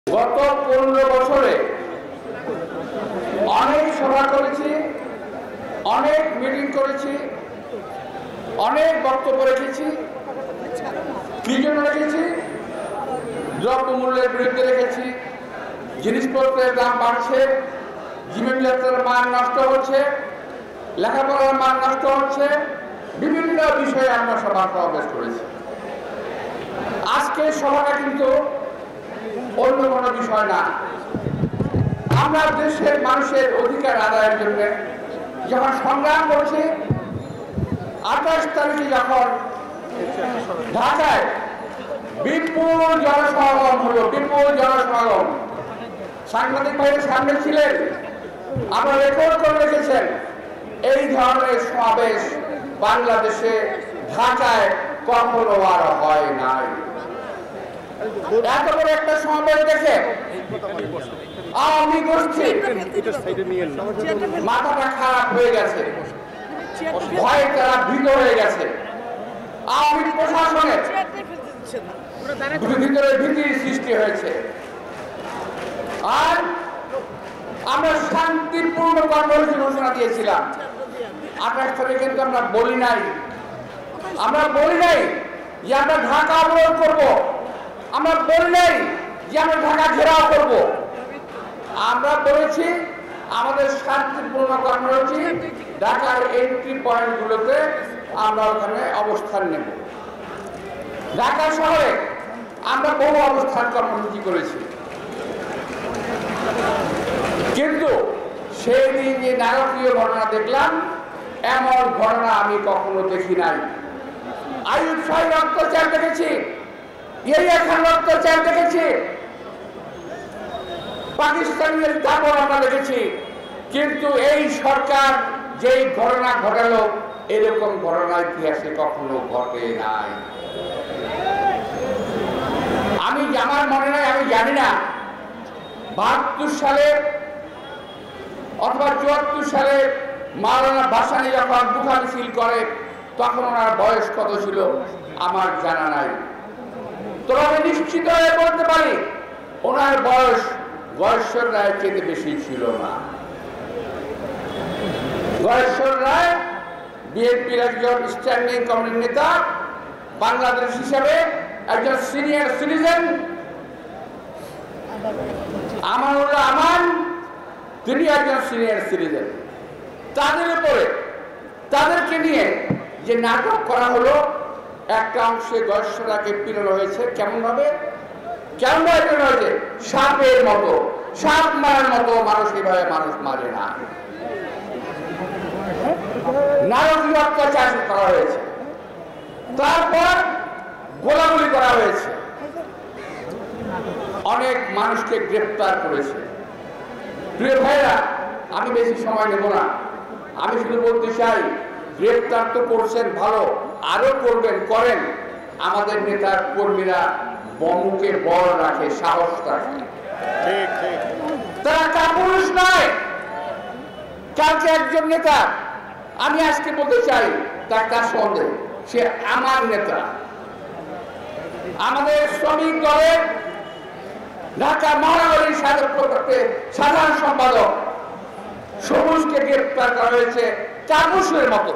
গত 15 বছরে অনেক সভা করেছি, অনেক মিটিং করেছি, অনেক বক্তব্য রেখেছি। কি জন্য রেখেছি? দ্রব্যমূল্যের বিরুদ্ধে রেখেছি। জিনিসপত্রের দাম বাড়ছে, জীবনযাত্রার মান নষ্ট হচ্ছে, লেখাপড়ার মান নষ্ট হচ্ছে, বিভিন্ন বিষয়ে আমরা সভা সমাবেশ করেছি। আজকে সভাটা কিন্তু অন্য কোনো বিষয় না। আমরা দেশের মানুষের অধিকার আদায়ের জন্য যখন সংগ্রাম করছি, 28 তারিখে যখন ঢাকায় বিপুল জনসমাগম হলো, বিপুল জনসমাগম, সাংবাদিক ভাইয়ের সামনে ছিলেন, আমরা রেকর্ড করে রেখেছেন। এই ধরনের সমাবেশ বাংলাদেশে ঢাকায় কখনো আর হয় নাই। এত বড় একটা সমাবেশ দেখে আওয়ামী গোষ্ঠী মাথাটা খারাপ হয়ে গেছে, ভয়ে তারা ভীত হয়ে গেছে। আওয়ামী প্রশাসনের ভিতরে ভীতির সৃষ্টি হয়েছে। আর আমরা শান্তিপূর্ণ কর্মসূচি ঘোষণা দিয়েছিলাম। 28 তারিখে কিন্তু আমরা বলি নাই যে আমরা ঢাকা অবরোধ করবো, আমরা বলি নাই যে আমরা ঢাকা ঘেরাও করব। আমরা বলেছি আমাদের শান্তিপূর্ণ কর্মসূচি ঢাকার এন্ট্রি পয়েন্টগুলোতে আমরা ওখানে অবস্থান নেব। ঢাকা শহরে আমরা বহু অবস্থান কর্মসূচি করেছি, কিন্তু সেই দিন যে নারকীয় ঘটনা দেখলাম, এমন ঘটনা আমি কখনো দেখি নাই। আইয়ুব সাহেব অত্যাচার দেখেছি, এখন অত্যাচার দেখেছি, পাকিস্তানের দাপট আমরা দেখেছি, কিন্তু এই সরকার যেই ঘটনা ঘটালো, এরকম ঘটনা ইতিহাসে কখনো ঘটে নাই। আমার মনে নাই, আমি জানি না 72 সালে অথবা 74 সালে মাওলানা ভাসানী যখন বুখা মিছিল করে, তখন ওনার বয়স কত ছিল আমার জানা নাই। তবে আমি নিশ্চিত হয়ে বলতে পারি ওনার বয়স গয়েশ্বর রায়ের চেয়ে বেশি ছিল না। গয়েশ্বর রায় বিএনপির একজন স্ট্যান্ডিং কমিটির নেতা, বাংলাদেশ হিসাবে একজন সিনিয়র সিটিজেন। আমানুল্লাহ আমান, তিনি একজন সিনিয়র সিটিজেন। তাদের উপরে, তাদেরকে নিয়ে যে নাটক করা হলো, একটা অংশে গয়েশ্বরাকে পিটানো হয়েছে। কেমন ভাবে পিটানো হয়েছে? সাপের মতো, সাপ মারার মতো। মানুষ এভাবে মানুষ মারে না। নারকীয় অত্যাচার করা হয়েছে, তারপর গোলাগুলি করা হয়েছে, অনেক মানুষকে গ্রেফতার করেছে। প্রিয় ভাইরা, আমি বেশি সময় নেব না। আমি শুধু বলতে চাই, গ্রেফতার তো করছেন, ভালো, আরো করবেন, করেন। আমাদের নেতার কর্মীরা বমুকে বল রাখে, সাহস রাখে, তারা কাপুরুষ নয়। কালকে একজন নেতা, আমি আজকে বলতে চাই, তার কার সন্দেহ, সে আমার নেতা, আমাদের শ্রমিক দলের ঢাকা মহানগরীর সাধারণ সম্পাদক সবুজকে গ্রেফতার করা হয়েছে কাপুরুষের মতো।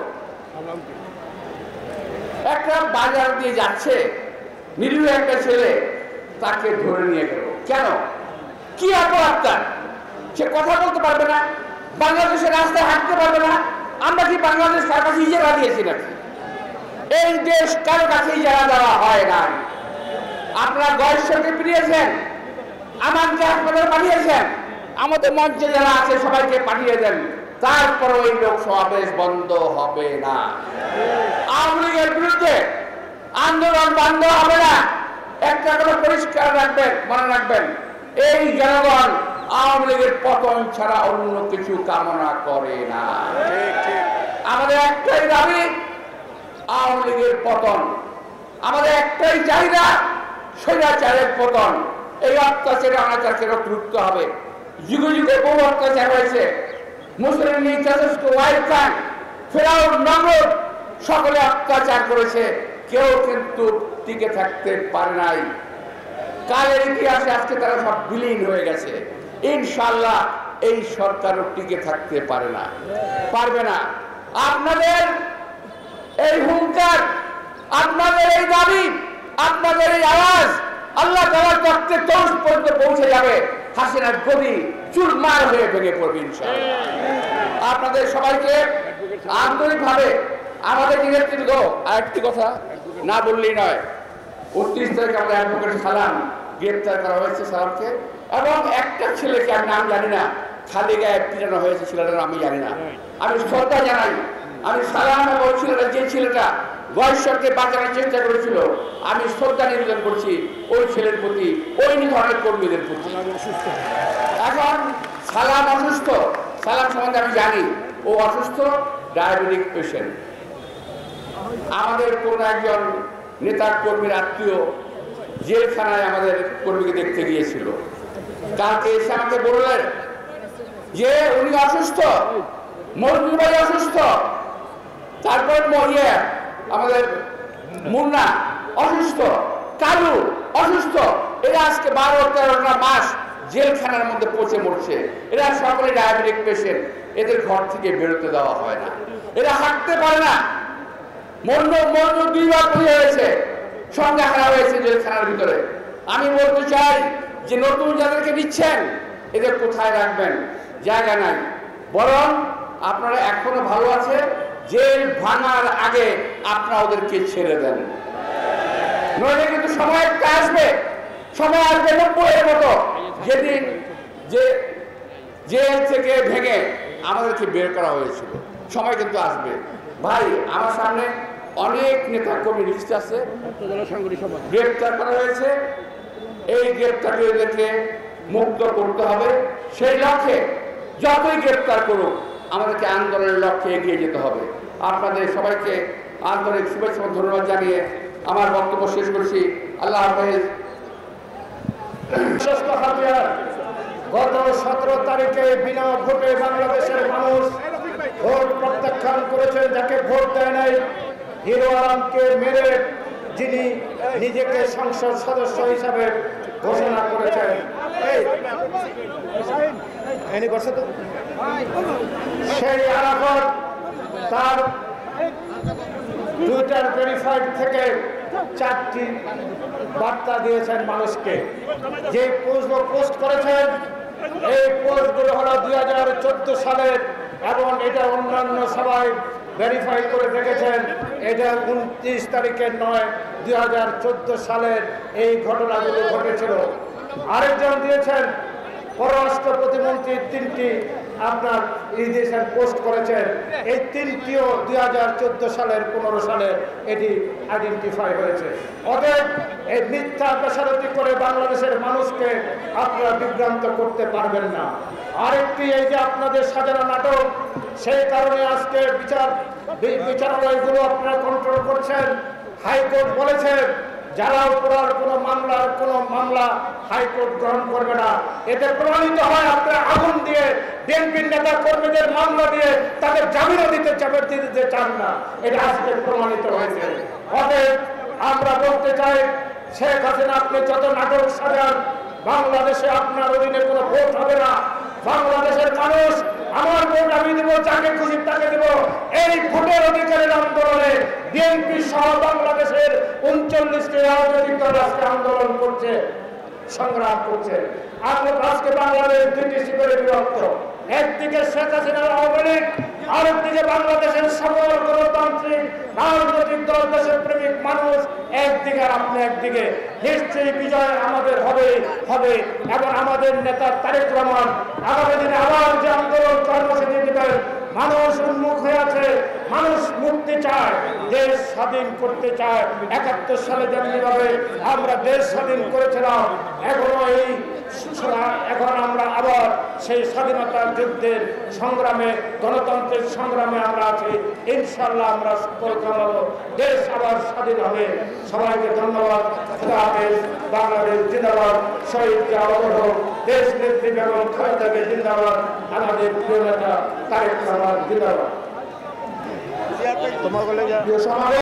একটা বাজার দিয়ে যাচ্ছে, নিরীহ একটা ছেলে, তাকে ধরে নিয়ে গেল। কেন? কি অপরাধ তার? সে কথা বলতে পারবে না, বাংলাদেশের রাস্তায় হাঁটতে পারবে না। আমরা কি বাংলাদেশ কার কাছে ইজারা দিয়েছি নাকি? এই দেশ কারো কাছে ইজারা দেওয়া হয় না। আপনারা গয়েশ্বরকে ফিরিয়েছেন, আমাকে হাসপাতালে পাঠিয়েছেন, আমাদের মঞ্চে যারা আছে সবাইকে পাঠিয়ে দেন, তারপর ওই লোক সমাবেশ বন্ধ হবে না। আওয়ামী লীগের বিরুদ্ধে আন্দোলন বন্ধ হবে না। একটা কথা পরিষ্কার রাখবেন, মনে রাখবেন, এই জনগণ আওয়ামী লীগের পতন ছাড়া অন্য কিছু কামনা করে না। আমাদের একটাই দাবি, আওয়ামী লীগের পতন। আমাদের একটাই চাহিদা, স্বৈরাচারের পতন। এই অত্যাচারে অনাচারকে রুখতে হবে। যুগে যুগে বহু অত্যাচার হয়েছে। মুসলিম ওয়াইফ খান, ফেরাউন, নমরুদ, সকলে অত্যাচার করেছে, কেউ কিন্তু টিকে থাকতে পারে নাই। কালের ইতিহাসে আজকে তারা সব বিলীন হয়ে গেছে। ইনশাআল্লাহ এই সরকারও টিকে থাকতে পারবে না। আপনাদের এই হুঙ্কার, আপনাদের এই দাবি, আপনাদের এই আওয়াজ আল্লাহ তাআলার তত্ত্বে তৌস পর্যন্ত পৌঁছে যাবে। হাসিনার গদি চুরমার হয়ে ভেঙে পড়বে ইনশাআল্লাহ। আপনাদের সবাইকে আন্তরিকভাবে আমাদের নেতৃত্ব। আরেকটি কথা না বললেই নয়, 29 তারিখে আমরা অ্যাডভোকেট সালাম গ্রেপ্তার করা হয়েছে। সালামকে এবং একটা ছেলেকে আমি নাম জানি না, খালি গায়ে পিটানো হয়েছে, ছেলেটার আমি জানি না। আমি শ্রদ্ধা জানাই। আমি সালাম এবং ছেলেটা, যে ছেলেটা বয়সকে বাঁচানোর চেষ্টা করেছিল, আমি শ্রদ্ধা নিবেদন করছি ওই ছেলের প্রতি, ওই ধরনের কর্মীদের প্রতি। এখন সালাম অসুস্থ, সালাম সম্বন্ধে আমি জানি ও অসুস্থ, ডায়াবেটিক পেশেন্ট। আমাদের কোন একজন নেতা কর্মীর আত্মীয় জেলখানায় আমাদের কর্মীকে দেখতে গিয়েছিল। কালকে এসে আমাকে বললেন যে উনি অসুস্থ, মজনু ভাই অসুস্থ, তারপর আমাদের মুন্না অসুস্থ, কালু অসুস্থ। এরা আজকে 12-13টা মাস জেলখানার মধ্যে পচে মরছে। এরা সকলে ডায়াবেটিক পেশেন্ট, এদের ঘর থেকে বেরোতে দেওয়া হয় না, এরা হাঁটতে পারে না। মন্য 2 বার হয়েছে, সংজ্ঞা হারা হয়েছে জেলখানার ভিতরে। আমি বলতে চাই যে নতুন যাদেরকে দিচ্ছেন এদের কোথায় রাখবেন? জায়গা নাই। বরং আপনারা এখনো ভালো আছে, জেল ভাঙার আগে আপনারা ওদেরকে ছেড়ে দেন, নইলে কিন্তু সময় আসবে, 90-এর মতো, যেদিন যে জেল থেকে ভেঙে আমাদেরকে বের করা হয়েছিল। সময় কিন্তু আসবে ভাই। আমার সামনে অনেক নেতা কর্মী লিস্ট আছে, গ্রেপ্তার করা হয়েছে। এই গ্রেপ্তারীদেরকে মুক্ত করতে হবে। সেই লক্ষ্যে যতই গ্রেপ্তার করুক আমাদেরকে আন্দোলনের লক্ষ্যে এগিয়ে যেতে হবে। আপনাদের সবাইকে আন্তরিক শুভেচ্ছা ও ধন্যবাদ জানিয়ে আমার বক্তব্য শেষ করছি। আল্লাহ হাফেজ। গত 17 তারিখে বিনা ভোটে বাংলাদেশের মানুষ ভোট প্রত্যাখ্যান করেছেন। যাকে ভোট দেয় নাই, হিরো আলমকে মেরে যিনি নিজেকে সংসদ সদস্য হিসাবে ঘোষণা করেছেন, সেই আরাফাত তার টুইটার ভেরিফাইড থেকে 4টি বার্তা দিয়েছেন মানুষকে। যে পোস্ট করেছেন, এই পোস্টগুলো হলো 2014 সালের, এবং এটা অন্যান্য সবাই ভেরিফাই করে দেখেছেন। এটা 29 তারিখের নয়, 2014 সালের এই ঘটনাগুলো ঘটেছিল। আরেকজন দিয়েছেন পররাষ্ট্র প্রতিমন্ত্রী 3টি আপনার দিয়েছেন, পোস্ট করেছেন। এই 3টিও 2014 সালের 15 সালে এটি আইডেন্টিফাই হয়েছে। অতএব এই মিথ্যা পেশারতি করে বাংলাদেশের মানুষকে আপনারা বিভ্রান্ত করতে পারবেন না। আরেকটি, এই যে আপনাদের সাজানো নাটক, সেই কারণে আজকে বিচারালয়গুলো আপনারা কন্ট্রোল করছেন। হাইকোর্ট বলেছে যারা উপরার কোনো মামলা হাইকোর্ট গ্রহণ করবে না। এতে প্রমাণিত হয় আপনারা আগুন দিয়ে বিএনপির নেতা কর্মীদের মামলা দিয়ে তাদের জামিনও দিতে চান না। এটা আজকে প্রমাণিত হয়েছে। অতএব আমরা বলতে চাই, শেখ হাসিনা আপনি যত নাটক সাজান, বাংলাদেশে আপনার অধীনে কোনো ভোট হবে না। বাংলাদেশের মানুষ আমার ভোট আমি দেব, যাকে খুশি তাকে দেব, এই ভোটের অধিকারের আন্দোলনে বিএনপি সহ বাংলাদেশের 39টি রাজনৈতিক দল আজকে আন্দোলন করছে, সংগ্রাম করছে। আজকে বাংলাদেশ 2টি শিবিরে বিভক্ত। একদিকে শেখ হাসিনার আওয়ামী লীগ, আরেকদিকে বাংলাদেশের সকল গণতান্ত্রিক রাজনৈতিক দল, দেশপ্রেমিক মানুষ একদিকে, আর আপনি একদিকে। নিশ্চয়ই বিজয় আমাদের হবে। এবং আমাদের নেতা তারেক রহমান আগামী দিনে আবার যে আন্দোলন কর্মসূচি দেবেন, মানুষ উন্মুখ হয়ে আছে, মানুষ মুক্তি চায়, দেশ স্বাধীন করতে চায়। 71 সালে যেমনিভাবে আমরা দেশ স্বাধীন করেছিলাম, এখন আমরা আবার সেই স্বাধীনতার যুদ্ধের সংগ্রামে, গণতন্ত্রের সংগ্রামে আমরা আছি। ইনশাআল্লাহ আমরা পরিকল্পনা, দেশ আবার স্বাধীন হবে। সবাইকে ধন্যবাদ। খুদা হাফেজ। বাংলাদেশ জিন্দাবাদ। শহীদ জাওয়ার হোক। দেশ নেত্রী বেগম খালেদা জিন্দাবাদ। আমাদের প্রিয় নেতা তারেক রহমান জিন্দাবাদ।